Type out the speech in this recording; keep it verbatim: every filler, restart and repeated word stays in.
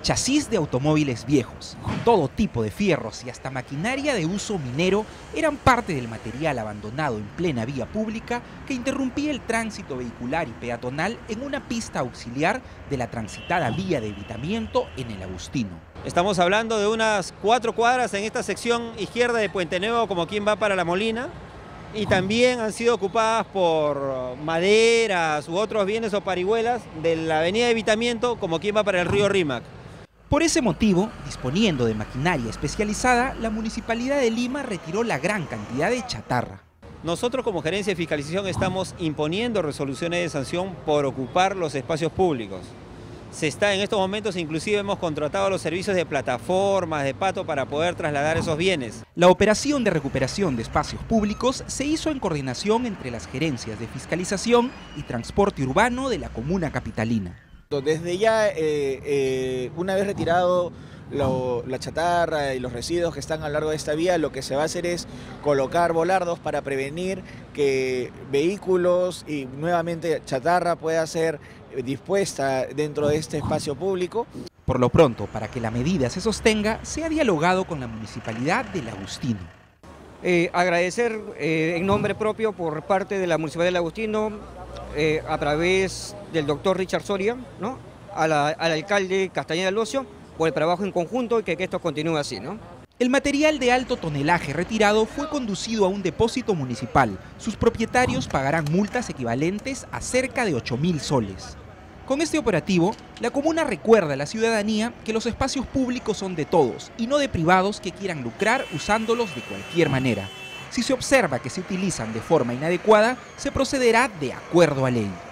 Chasis de automóviles viejos, todo tipo de fierros y hasta maquinaria de uso minero eran parte del material abandonado en plena vía pública que interrumpía el tránsito vehicular y peatonal en una pista auxiliar de la transitada vía de evitamiento en el Agustino. Estamos hablando de unas cuatro cuadras en esta sección izquierda de Puente Nuevo, como quien va para La Molina, y también han sido ocupadas por maderas u otros bienes o parihuelas de la avenida de Evitamiento, como quien va para el río Rímac. Por ese motivo, disponiendo de maquinaria especializada, la Municipalidad de Lima retiró la gran cantidad de chatarra. Nosotros como Gerencia de Fiscalización estamos imponiendo resoluciones de sanción por ocupar los espacios públicos. Se está en estos momentos, inclusive hemos contratado los servicios de plataformas, de pato para poder trasladar esos bienes. La operación de recuperación de espacios públicos se hizo en coordinación entre las gerencias de fiscalización y transporte urbano de la comuna capitalina. Desde ya, eh, eh, una vez retirado lo, la chatarra y los residuos que están a lo largo de esta vía, lo que se va a hacer es colocar volardos para prevenir que vehículos y nuevamente chatarra pueda ser dispuesta dentro de este espacio público. Por lo pronto, para que la medida se sostenga, se ha dialogado con la Municipalidad del Agustino. Eh, agradecer eh, en nombre propio por parte de la Municipalidad del Agustino, eh, a través del doctor Richard Soria, ¿no? a la, al alcalde Castañeda del Ocio, por el trabajo en conjunto y que, que esto continúe así, ¿no? El material de alto tonelaje retirado fue conducido a un depósito municipal. Sus propietarios pagarán multas equivalentes a cerca de ocho mil soles. Con este operativo, la comuna recuerda a la ciudadanía que los espacios públicos son de todos y no de privados que quieran lucrar usándolos de cualquier manera. Si se observa que se utilizan de forma inadecuada, se procederá de acuerdo a ley.